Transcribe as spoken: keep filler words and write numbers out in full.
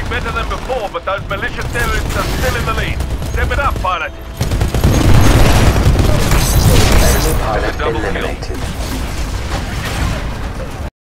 better than before, but those malicious terrorists are still in the lead. Step it up, pilot. Enemy pilot Double kill. eliminated.